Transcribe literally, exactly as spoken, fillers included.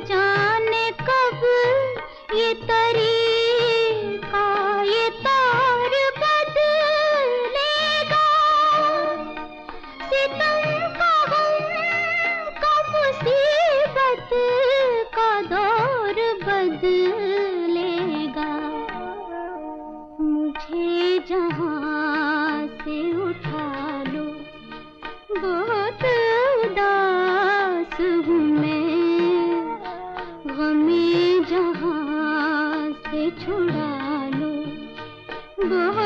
जाने कब ये तरीका ये तार बदलेगा। सितम का गम का मुसीबत का दौर बदलेगा। मुझे जहाँ से उठा लो, बहुत उदास हूँ मैं। गमे जहाँ से छुड़ा लो, बहुत